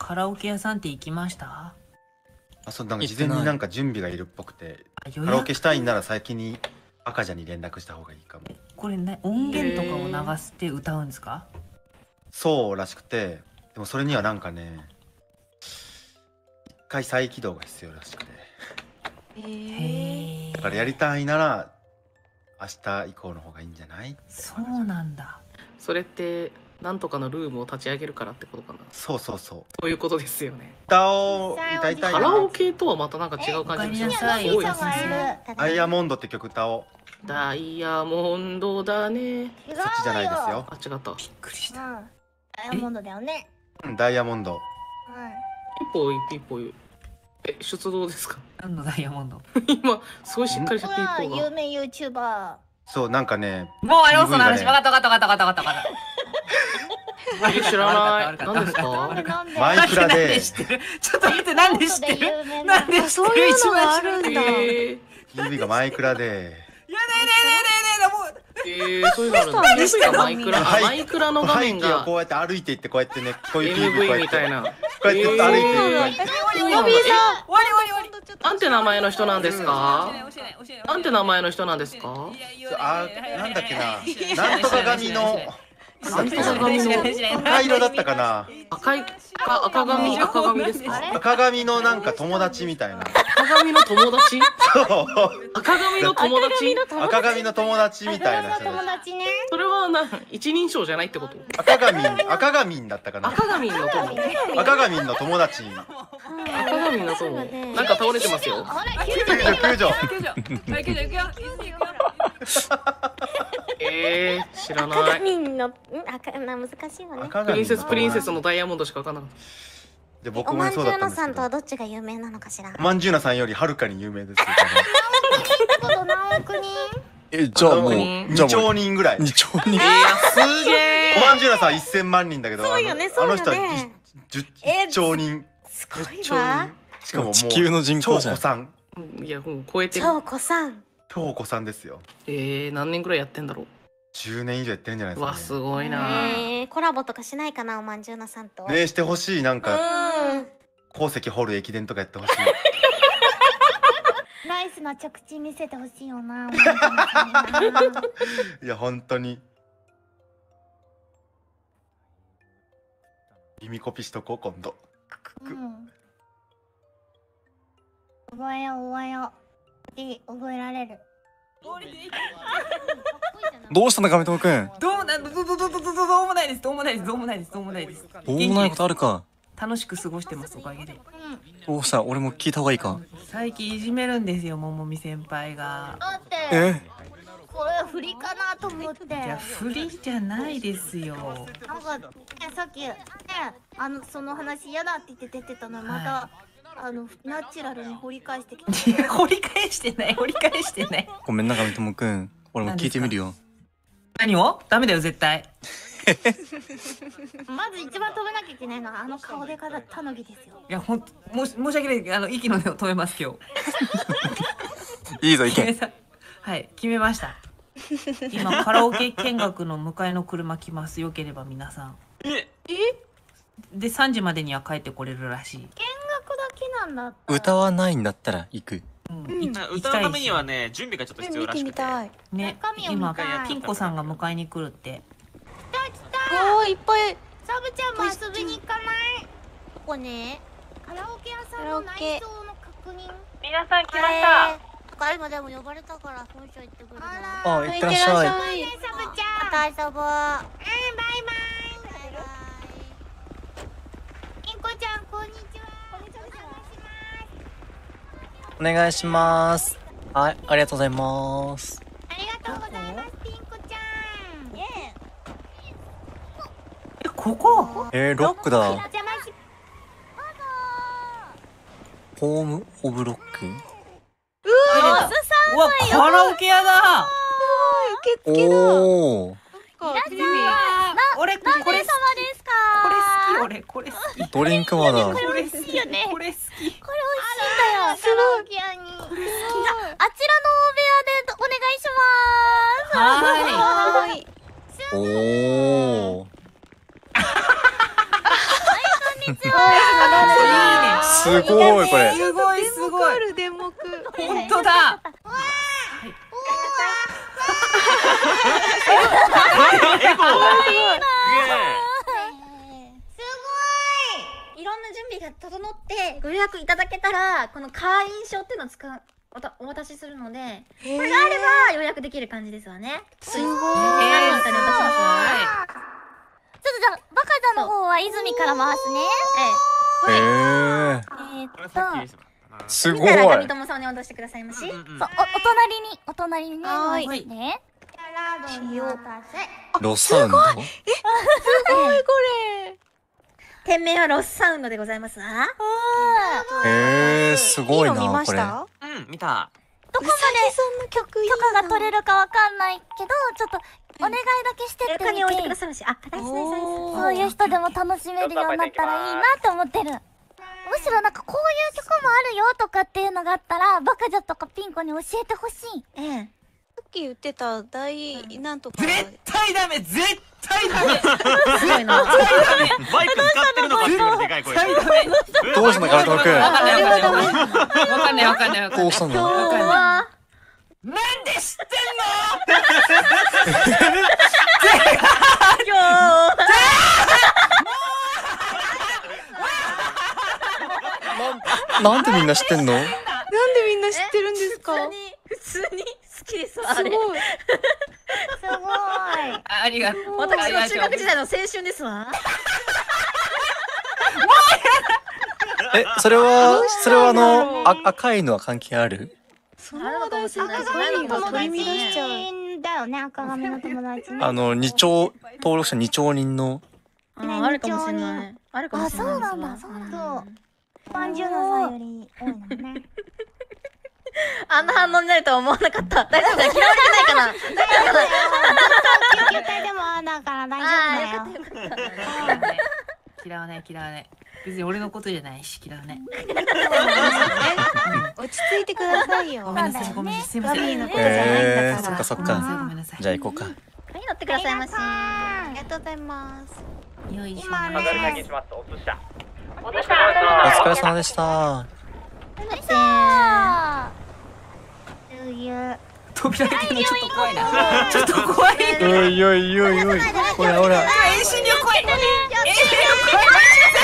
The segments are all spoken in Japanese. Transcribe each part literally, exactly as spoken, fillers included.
カラオケ屋さんって行きました？ あ、そう、なんか事前になんか準備がいるっぽくて、カラオケしたいんなら先に赤ちゃんに連絡した方がいいかも。 これね、音源とかを流して歌うんですか？ そうらしくて、でもそれにはなんかね、一回再起動が必要らしくて。 へえ。 だからやりたいなら明日以降の方がいいんじゃない？ そうなんだ。 それってなんとかのルームを立ち上げるからってことかな。 そうそうそう。 そういうことですよね。 歌を歌いたいな。 カラオケとはまたなんか違う感じがします。すごいですね。 ダイヤモンドって曲歌おう。 ダイヤモンドだね。 そっちじゃないですよ。 あ、違った。 びっくりした。 ダイヤモンドだよね。 うん、ダイヤモンド。 ピッポイピッポイ。え、出動ですか？ 何のダイヤモンド？ 今すごいしっかりしたピッポが。 有名ユーチューバー。そう、なんかね。 もうあれその話、わかったわかったわかったわかったわかったわかった。 え、知らない。何ですか？ マイクラで。 ちょっと待って、なんで知ってる？なんで知ってる？ そういうのがあるんだ。 指がマイクラで。 やだやだやだやだもう。 えー、そういうのあるんだ。マイクラ、マイクラの画面がこうやって歩いていってこうやってね、こういうエムブイ みたいな。 こうやって歩いていって。 なんて名前の人なんですか？なんて名前の人なんですか？ あ、なんだっけな。なんとか髪の。 なんとか髪の赤色だったかな。 赤いあ赤髪赤髪ですか？ 赤髪のなんか友達みたいな。 赤髪の友達？ そう。 赤髪の友達？ 赤髪の友達みたいな人。 それはな一人称じゃないってこと？ 赤髪赤髪だったかな。 赤髪の友。 赤髪の友達。 赤髪の友。なんか倒れてますよ。 救助救助。 はい、救助行くよ。 えー、知らない。 赤髪の赤な難しいわね。 プリンセスプリンセスのダイヤモンドしかわからなかった。 で僕もそうだったんですけど。おまんじゅうのさんとはどっちが有名なのかしら。 おまんじゅうのさんよりはるかに有名ですよ。 何億人？ え、じゃあもうにちょうにんぐらい。 にちょうにん。 えー、すげえ。 おまんじゅうのさんいっせんまんにんだけど、 そうよね、 あの人はじゅっちょうにん。 すごいわ。 しかももう地球の人口じゃん。 超子さん。 いや、もう超えてる。 超子さん。 超子さんですよ。 えー、何年ぐらいやってんだろう。 じゅうねん以上やってるんじゃないですか、ね。 わ、すごいな。 えー、コラボとかしないかな、おまんじゅうのさんと。 ね、してほしい。なんか鉱石掘る駅伝とかやってほしい。 ナイスな着地見せてほしいよな。 いや本当に。耳コピしとこう今度。 うん。覚えよう覚えよう。で覚えられる。 どうしたの、亀友くん。 どうなんどどどどどどどうもないです。どうもないです。どうもないです。どうもないです。 どうもないことあるか。 楽しく過ごしてますおかげで。 どうした、俺も聞いた方がいいか。 最近いじめるんですよ、ももみ先輩が。 だってえ、 これ振りかなと思って。 いや振りじゃないですよ。 なんかね、さっきね、あのその話嫌だって言って出てたのまた、はい、あのナチュラルに掘り返してきて。 掘り返してない掘り返してない。 ごめんな亀友くん、俺も聞いてみるよ。 何を？ダメだよ絶対。 まず一番止めなきゃいけないのはあの顔でかだたぬきですよ。 いやほんもし申し訳ない、あの息の根を止めます今日。いいぞ、いけ。 はい決めました。今カラオケ見学の迎えの車来ます。よければ皆さん。 ええでさんじまでには帰ってこれるらしい。 見学だけなんだ。 歌わないんだったら行く。 うん、 歌うためにはね準備がちょっと必要らしくてね、今ピン子さんが迎えに来るって。 来た来た。おーいっぱい。サブちゃんも遊びに行かない？ここね。カラオケ屋さんの内装の確認。 皆さん来ました。 あ今でも呼ばれたから本社行ってくるな。 あ、いってらっしゃい。 サブちゃん。また遊ぼう。うん、バイバイ。ピン子ちゃんこんにちは。 お願いします。はい、ありがとうございます。 ありがとうございます、ピン子ちゃん。 え、ここ？ えー、ロックだ。 邪魔し。 ホームオブロック。 うわ、うわ、カラオケ屋だ。 受付だ。 おお。 俺これ何様ですか？ これ好き、俺これ好き。 ドリンクまだ。 これ美味しいよね。 これ好き。 これ美味しいんだよ。カラオケ屋に。これ好き。あちらの大部屋でお願いします。 はーい。 おお。 はい、こんにちは。 すごいこれ。 すごいすごい。 電目。 本当だ。 いろんな準備が整ってご予約いただけたらこの会員証っていうのを使うおたお渡しするので、これがあれば予約できる感じですわね。 すごい。 何人かに渡しますわ。ちょっとじゃあバカちゃんの方は泉から回すね。 へえ。 えーっとすごい。 見たら上友さんに渡してくださいまし。そう、おお隣にお隣にね。 はい。 ね。 ロサウンド？ すごいこれ。 店名はロスサウンドでございますわ。 へえ、すごいなこれ。 うん見た。 どこまでそんな曲許可が取れるかわかんないけど、ちょっとお願いだけしてってみて。に置いてくださいまし。あ、そういう人でも楽しめるようになったらいいなって思ってる。むしろなんかこういう曲もあるよとかっていうのがあったらバカジャとかピンコに教えてほしい。ええ。 さっき言ってた大なんとか。 絶対ダメ絶対ダメ。 すごいな。 バイク使ってるのかっていうでかい声。 どうしたのガルトくん。 わかんないわかんないわかんないわかんないわかんない。 どうしたの？ 今日はなんで知って今日なんでみんな知ってんの？ なんでみんな知ってるんですか？ 普通に普通に好きですわ。 すごい。 すごい。 ありがとう。 私の中学時代の青春ですわ。 え、それはそれはあのあ赤いのは関係ある？ その話題赤髪が取り乱しちゃう。 だよね、赤髪の友達ね。 あの二丁登録者二丁人の。 あ、あるかもしれない。あるかもしれない。あ、そうなんだ。そうなんだ。パンジューナさんより多いのね。あんな反応になるとは思わなかった。大丈夫だよ。嫌われてないかな。大丈夫だよ。救急隊でもあだから大丈夫だよ。よかったよかった。 嫌わない嫌わない。別に俺のことじゃないし嫌わない。 落ち着いてくださいよ。 ごめんなさいごめんなさいすいません。 バビーのことじゃないんえー、 だから。 そっかそっごめんなさいか。 ごめんなさい。 じゃあ行こうか。 はい、乗ってくださいまし。 ありがとうございます。 よいしょ。 今ね。 お疲れ様でした。 扉開けるのちょっと怖いな。ちょっと怖い。 おいおいおいおい。ほらほら。 遠心力怖い。遠心力怖い。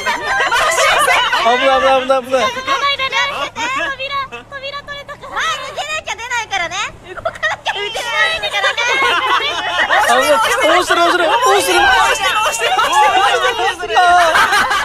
危ない危ない危ない危ない。 扉扉取れたから。まあ抜けなきゃ出ないからね。動かなきゃ打てないんだからね。 あ、押してる押してる押してる押してる押してる押してる押してる。